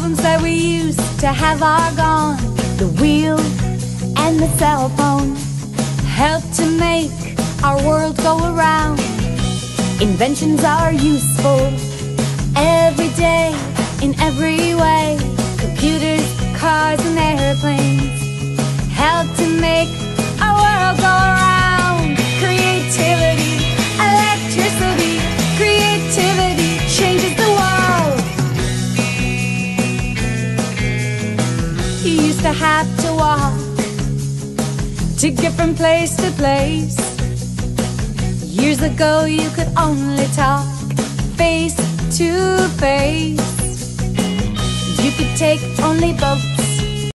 phones that we used to have are gone. The wheel and the cell phone help to make our world go around. Inventions are useful every day, in every way. Computers, cars and airplanes help to make our world go around. Creativity, electricity, creativity changes the world. You used to have to walk to get from place to place. Years ago you could only talk face to face. You could take only boats